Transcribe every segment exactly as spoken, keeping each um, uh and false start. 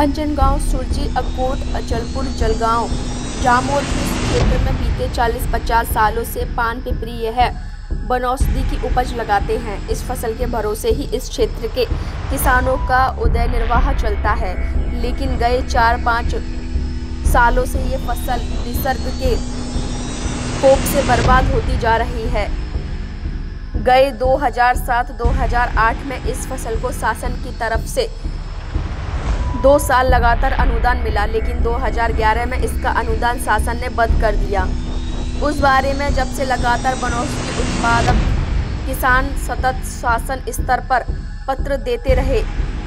अंजनगांव, सुरजी, अकोट, अचलपुर, जलगांव, जामोद इस क्षेत्र में बीते चालीस पचास सालों से पान पिपरी है बनौषधि की उपज लगाते हैं। इस फसल के भरोसे ही इस क्षेत्र के किसानों का उदय निर्वाह चलता है, लेकिन गए चार पाँच सालों से ये फसल निसर्ग के कोप से बर्बाद होती जा रही है। गए दो हज़ार सात दो हज़ार आठ में इस फसल को शासन की तरफ से दो साल लगातार अनुदान मिला, लेकिन दो हज़ार ग्यारह में इसका अनुदान शासन ने बंद कर दिया। उस बारे में जब से लगातार बनौषधि उत्पादक किसान सतत शासन स्तर पर पत्र देते रहे।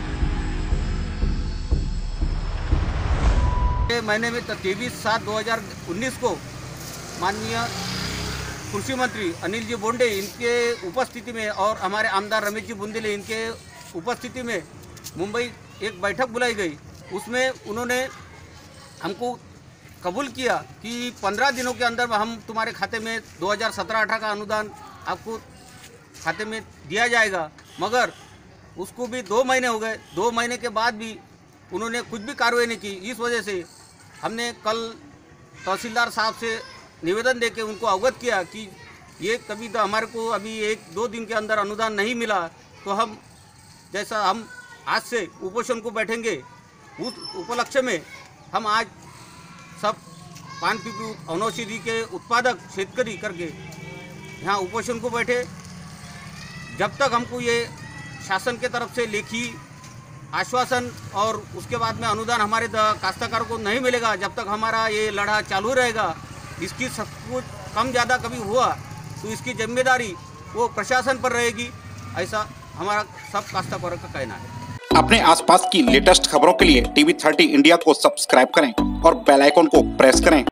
महीने में तेईस सात दो हज़ार उन्नीस को माननीय कृषि मंत्री अनिल जी बोंडे इनके उपस्थिति में और हमारे आमदार रमेश जी बुंदेले इनके उपस्थिति में मुंबई एक बैठक बुलाई गई। उसमें उन्होंने हमको कबूल किया कि पंद्रह दिनों के अंदर हम तुम्हारे खाते में दो हज़ार सत्रह अठारह का अनुदान आपको खाते में दिया जाएगा। मगर उसको भी दो महीने हो गए, दो महीने के बाद भी उन्होंने कुछ भी कार्रवाई नहीं की। इस वजह से हमने कल तहसीलदार साहब से निवेदन देके उनको अवगत किया कि ये कभी तो हमारे को अभी एक दो दिन के अंदर अनुदान नहीं मिला, तो हम जैसा हम आज से उपोषण को बैठेंगे। उस उपलक्ष्य में हम आज सब पान पिपरी बनौषधि के उत्पादक शेतकरी करके यहाँ उपोषण को बैठे। जब तक हमको ये शासन के तरफ से लेखी आश्वासन और उसके बाद में अनुदान हमारे काश्तकारों को नहीं मिलेगा, जब तक हमारा ये लड़ा चालू रहेगा। इसकी सब कुछ कम ज़्यादा कभी हुआ तो इसकी जिम्मेदारी वो प्रशासन पर रहेगी, ऐसा हमारा सब काश्तकारों का कहना है। अपने आसपास की लेटेस्ट खबरों के लिए टीवी थर्टी इंडिया को सब्सक्राइब करें और बेल आइकन को प्रेस करें।